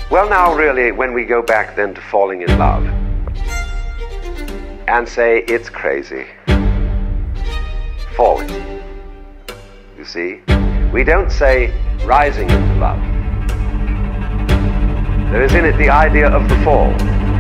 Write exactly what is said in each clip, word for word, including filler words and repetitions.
Well, now really, when we go back then to falling in love and say it's crazy, falling, you see, we don't say rising into love. There is in it the idea of the fall.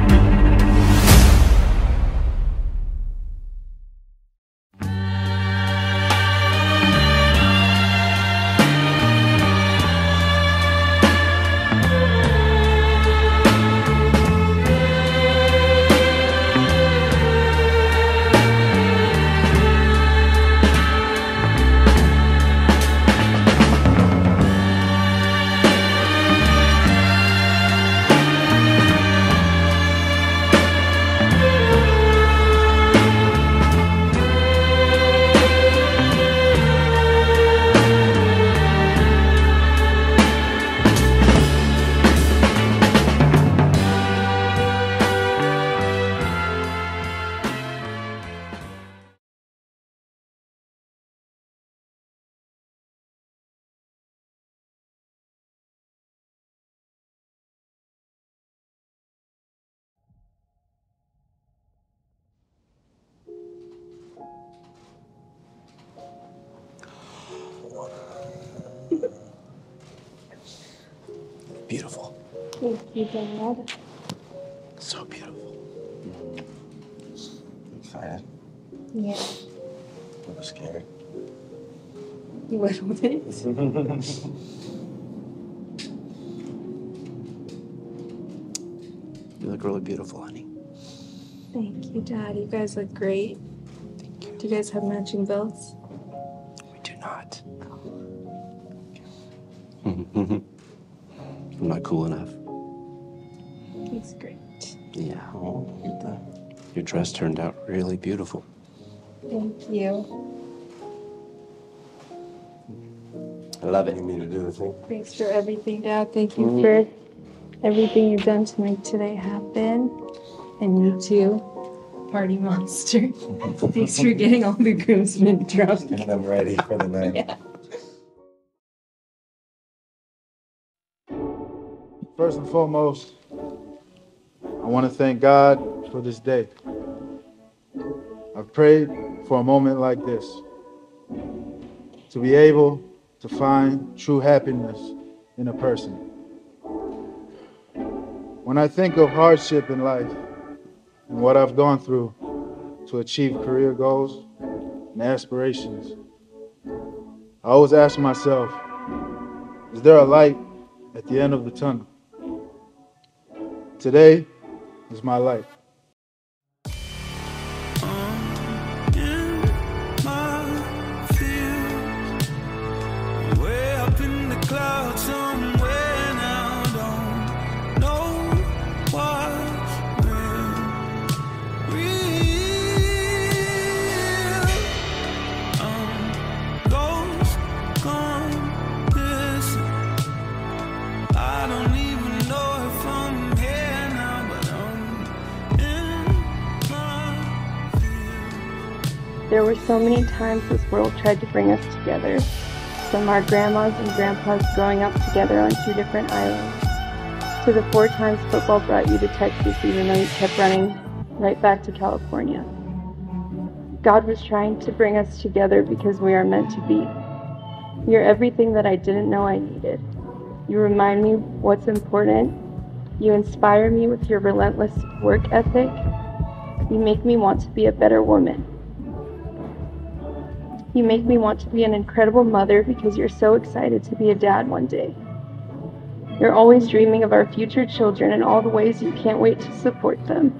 Beautiful. Thank you, Dad. So beautiful. Excited? Yeah. A little scared. You went with it? You look really beautiful, honey. Thank you, Dad. You guys look great. Thank you. Do you guys have matching belts? We do not. I'm not cool enough. He's great. Yeah. Oh, look at that. Your dress turned out really beautiful. Thank you. I love it. You mean to do the thing? Thanks for everything, Dad. Thank you mm-hmm. for everything you've done to make today happen. And you too, party monster. Thanks for getting all the groomsmen drunk. And I'm ready for the night. Yeah. First and foremost, I want to thank God for this day. I've prayed for a moment like this, to be able to find true happiness in a person. When I think of hardship in life and what I've gone through to achieve career goals and aspirations, I always ask myself, is there a light at the end of the tunnel? Today is my life. There were so many times this world tried to bring us together, from our grandmas and grandpas growing up together on two different islands, to the four times football brought you to Texas even though you kept running right back to California. God was trying to bring us together because we are meant to be. You're everything that I didn't know I needed. You remind me what's important. You inspire me with your relentless work ethic. You make me want to be a better woman. You make me want to be an incredible mother because you're so excited to be a dad one day. You're always dreaming of our future children and all the ways you can't wait to support them.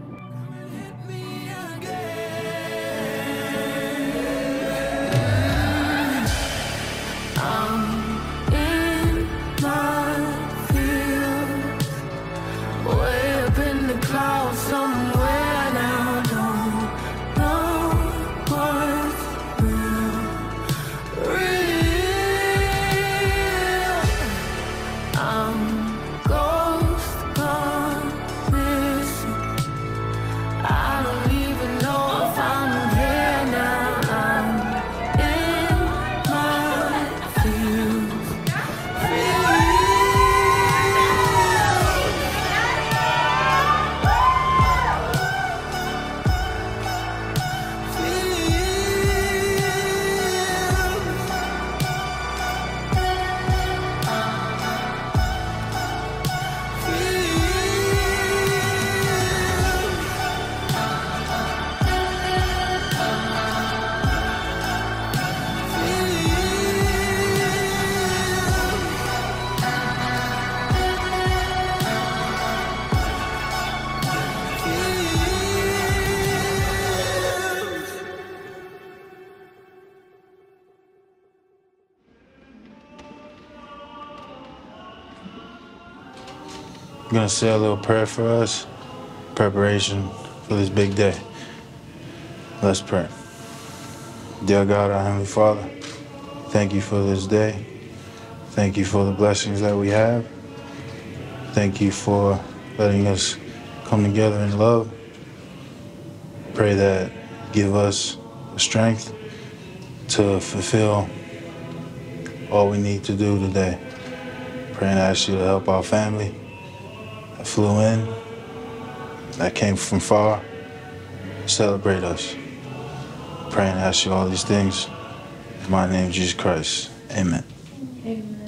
I'm gonna say a little prayer for us, preparation for this big day. Let's pray. Dear God, our Heavenly Father, thank you for this day. Thank you for the blessings that we have. Thank you for letting us come together in love. Pray that give us the strength to fulfill all we need to do today. Pray and ask you to help our family that flew in, that came from far, celebrate us. Pray and ask you all these things. In my name, Jesus Christ. Amen. Amen.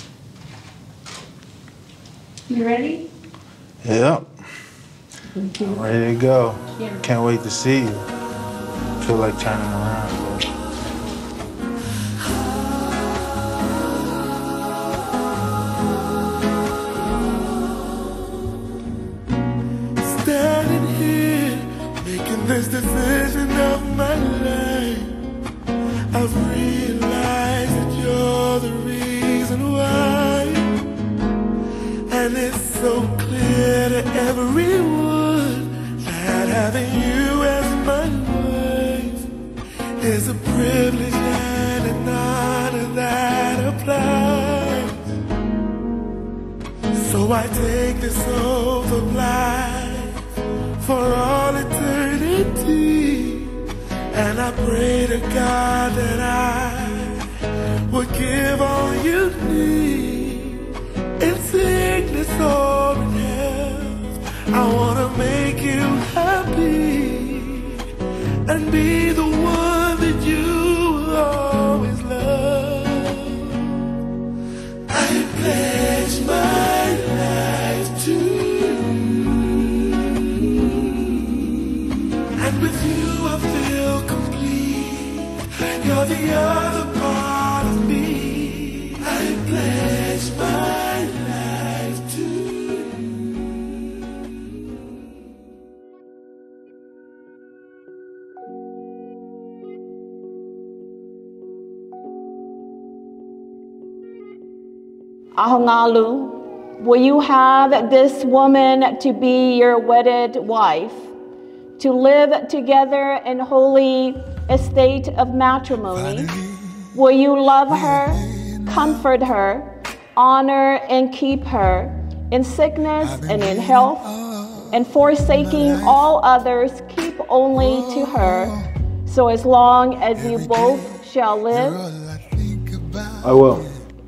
You ready? Yep. I'm ready to go. Can't wait to see you. Feel like turning around. But... Standing here, making this decision of my life, I've realized that you're the reason why. And it's so clear to everyone that having you as my wife is a privilege and an honor that applies. So I take this oath of life for all eternity, and I pray to God that I would give all you need. In sickness or in health, I wanna make you happy and be the one that you will always love. I pledge my life to you, and with you I feel complete. You're the other part of me. I pledge my Ngalu, will you have this woman to be your wedded wife, to live together in holy estate of matrimony? Will you love her, comfort her, honor and keep her in sickness and in health, and forsaking all others, keep only to her, so as long as you both shall live? I will.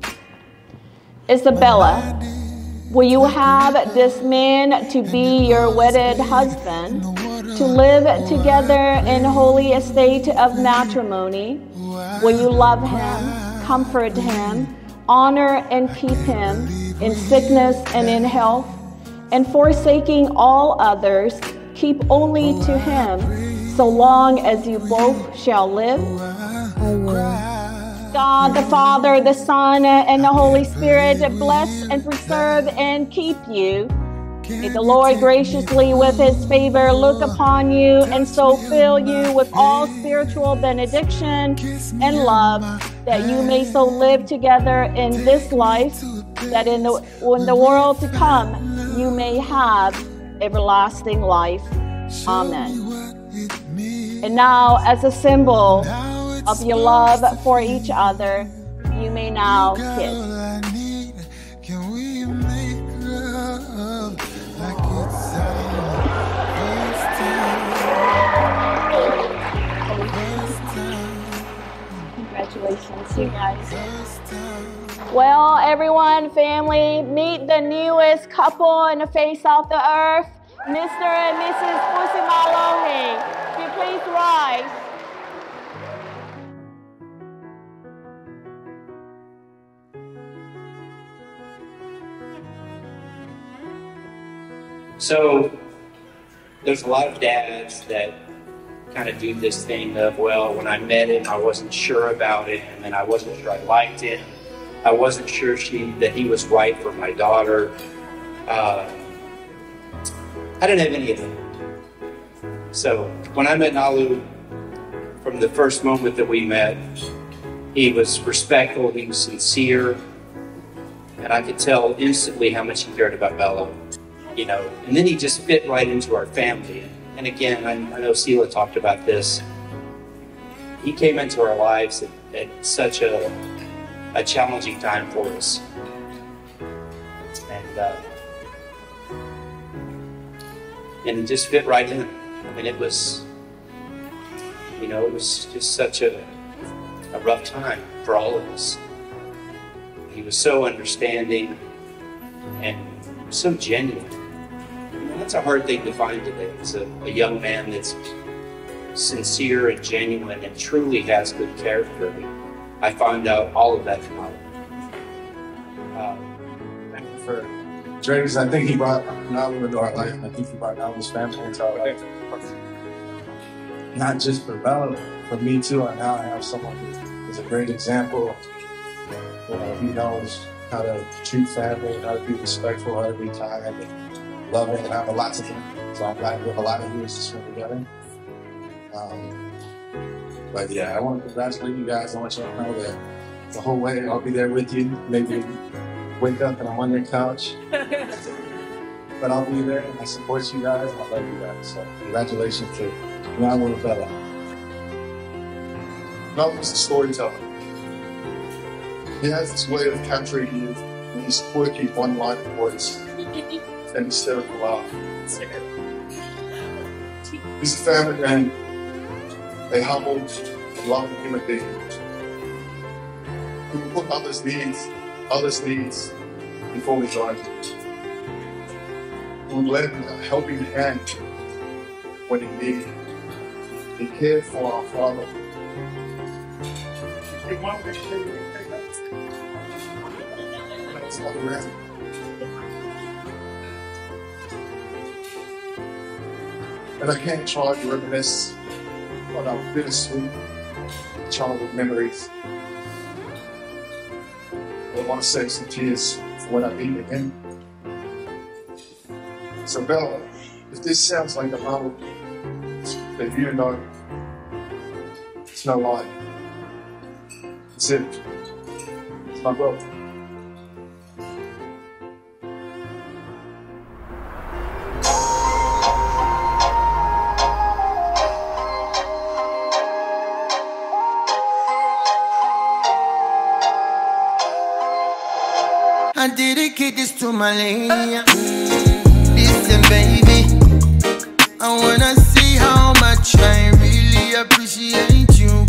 Isabella, will you have this man to be your wedded husband, to live together in holy estate of matrimony? Will you love him, comfort him, honor and keep him in sickness and in health, and forsaking all others, keep only to him, so long as you both shall live? I will. God, the Father, the Son, and the Holy Spirit bless and preserve and keep you. May the Lord graciously with his favor look upon you and so fill you with all spiritual benediction and love, that you may so live together in this life, that in the, in the world to come you may have everlasting life. Amen. And now, as a symbol of your love for each other, you may now kiss. Congratulations, you guys. Well, everyone, family, meet the newest couple in the face of the earth, Mister and Missus Pusimalohi. Can you please rise? So there's a lot of dads that kind of do this thing of, well, when I met him, I wasn't sure about it, and then I wasn't sure I liked it. I wasn't sure she that he was right for my daughter. Uh, I didn't have any of them. So when I met Ngalu, from the first moment that we met, he was respectful, he was sincere, and I could tell instantly how much he cared about Bella. you know, and then he just fit right into our family. And again, I, I know Sela talked about this. He came into our lives at, at such a, a challenging time for us. And, uh, and it just fit right in. I mean, it was, you know, it was just such a, a rough time for all of us. He was so understanding and so genuine. You know, that's a hard thing to find today. It's a, a young man that's sincere and genuine and truly has good character. I found out all of that from him. Um, Thank you for Dre, because I think he brought Ngalu into our life, and I think he brought Ngalu's family into our life. Not just for Bella, for me too. And now I have someone who is a great example. You know, he knows how to treat family, how to be respectful, how to be kind and loving, and I have a lot to learn. So I'm glad we have a lot of years to spend together. Um, but yeah, I want to congratulate you guys. I want you to know that the whole way I'll be there with you. Maybe wake up and I'm on your couch. But I'll be there and I support you guys and I love you guys. So congratulations to Ngalu and Bella. Ngalu's a storyteller. He has this way of capturing you in his quirky one-line voice and hysterical laugh. He's a family man, a humble and loving human being who will put others' needs, others' needs before his own. Who will lend a helping hand when he needed. He cared for our father. And I can't try to reminisce on our bittersweet childhood memories. I want to save some tears for when I meet again. So Bella, if this sounds like a moment that you know, it's no lie. It's it. It's my brother. I dedicate this to my lady. Listen, baby, I wanna see how much I really appreciate you.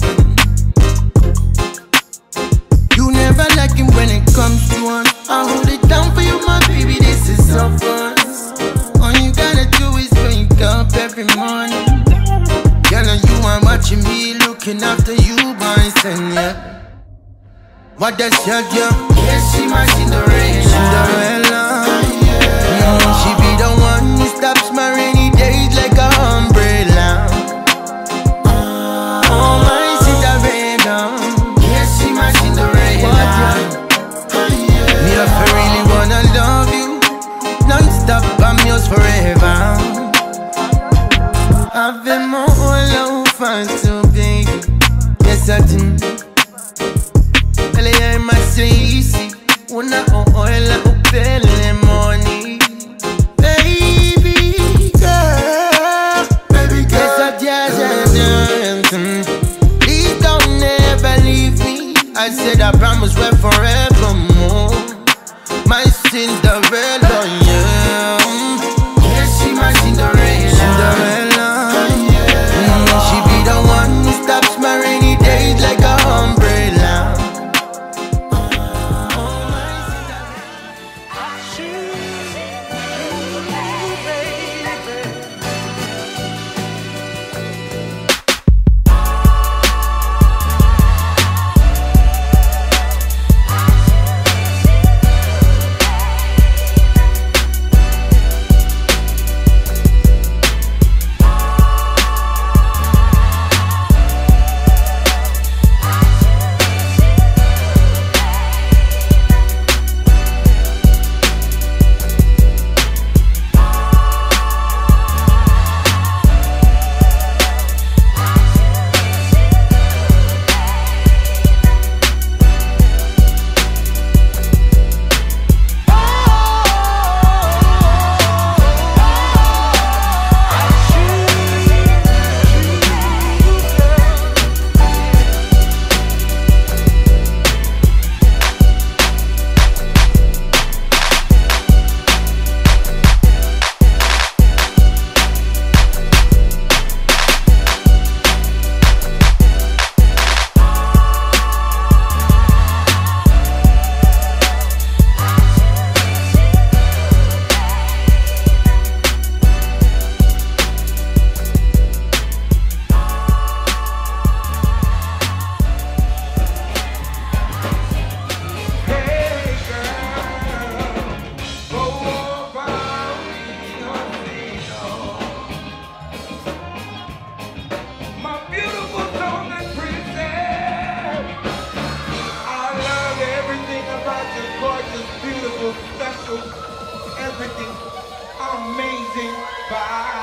You never like him when it comes to us. I hold it down for you, my baby, this is so fun. All you gotta do is wake up every morning. Girl, you are watching me, looking after you, boys, and yeah. What does she do? Yes, she my Cinderella. Cinderella. Mm, she be the one who stops my rainy days like a umbrella. Oh, my Cinderella. Yes, she my Cinderella. Me if I really wanna love you, non-stop, I'm yours forever. I've been more all over to baby. Yes, I do. Ma sei una oila upele money, baby girl, baby girl. Yes, I please don't ever leave me. I said I promise we're forevermore. My Cinderella, yeah. Yes, she my Cinderella. Cinderella, mm, she be the one who stops my rainy days like a umbrella. everything amazing. Bye.